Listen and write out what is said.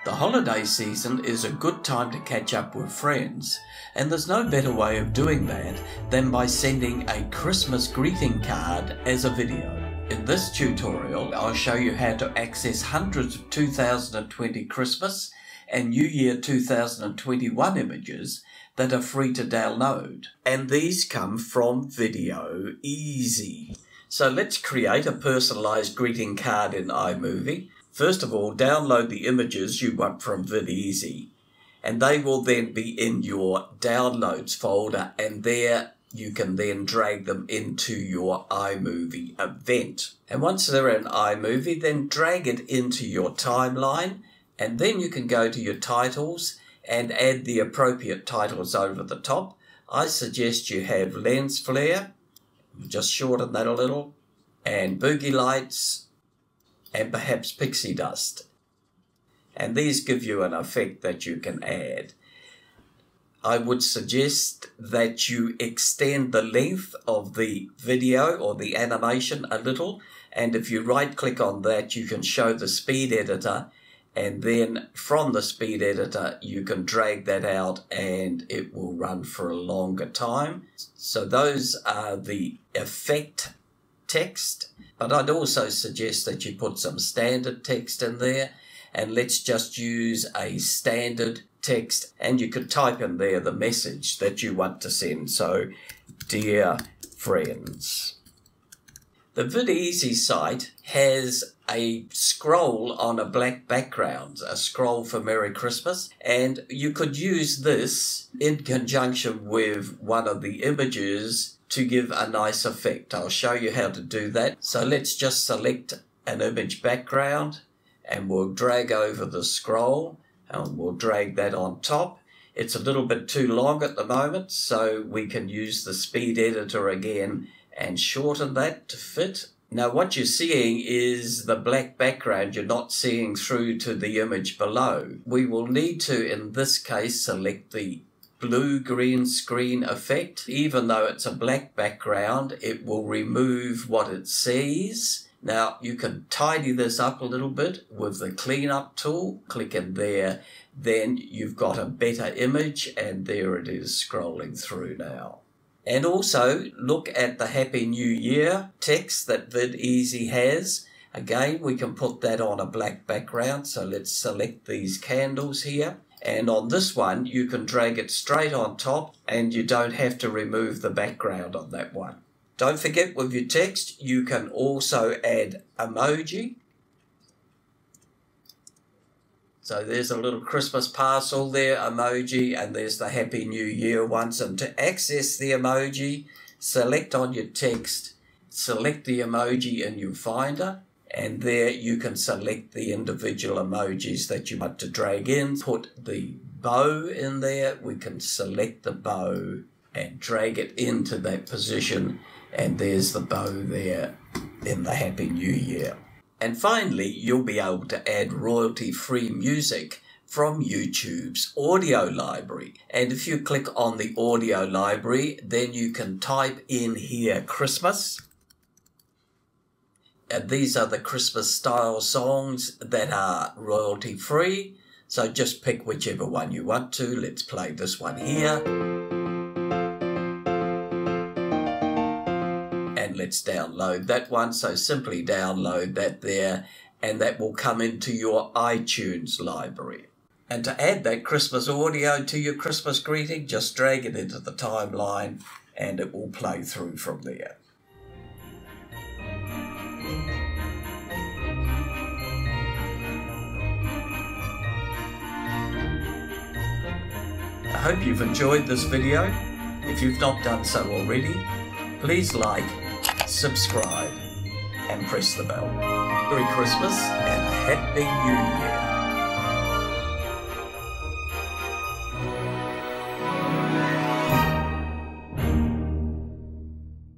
The holiday season is a good time to catch up with friends, and there's no better way of doing that than by sending a Christmas greeting card as a video. In this tutorial, I'll show you how to access hundreds of 2020 Christmas and New Year 2021 images that are free to download. And these come from Videesy. So let's create a personalised greeting card in iMovie. First of all, download the images you want from Videesy, and they will then be in your downloads folder, and there you can then drag them into your iMovie event. And once they're in iMovie, then drag it into your timeline, and then you can go to your titles and add the appropriate titles over the top. I suggest you have lens flare, just shorten that a little, and boogie lights, and perhaps pixie dust. And these give you an effect that you can add. I would suggest that you extend the length of the video or the animation a little, and if you right click on that, you can show the speed editor, and then from the speed editor you can drag that out and it will run for a longer time. So those are the effect text, but I'd also suggest that you put some standard text in there, and let's just use a standard text, and you could type in there the message that you want to send. So, dear friends. The Videesy site has a scroll on a black background, a scroll for Merry Christmas, and you could use this in conjunction with one of the images to give a nice effect. I'll show you how to do that. So let's just select an image background, and we'll drag over the scroll, and we'll drag that on top. It's a little bit too long at the moment, so we can use the speed editor again and shorten that to fit. Now what you're seeing is the black background. You're not seeing through to the image below. We will need to, in this case, select the blue-green screen effect. Even though it's a black background, it will remove what it sees. Now you can tidy this up a little bit with the cleanup tool. Click in there, then you've got a better image, and there it is scrolling through now. And also look at the Happy New Year text that Videesy has. Again, we can put that on a black background, so let's select these candles here. And on this one, you can drag it straight on top, and you don't have to remove the background on that one. Don't forget, with your text, you can also add emoji. So there's a little Christmas parcel there, emoji, and there's the Happy New Year ones. And to access the emoji, select on your text, select the emoji in your Finder, and there you can select the individual emojis that you want to drag in. Put the bow in there. We can select the bow and drag it into that position, and there's the bow there in the Happy New Year. And finally, you'll be able to add royalty-free music from YouTube's audio library. And if you click on the audio library, then you can type in here Christmas. And these are the Christmas style songs that are royalty free. So just pick whichever one you want to. Let's play this one here. And let's download that one. So simply download that there, and that will come into your iTunes library. And to add that Christmas audio to your Christmas greeting, just drag it into the timeline and it will play through from there. I hope you've enjoyed this video. If you've not done so already, please like, subscribe, and press the bell. Merry Christmas and a Happy New Year.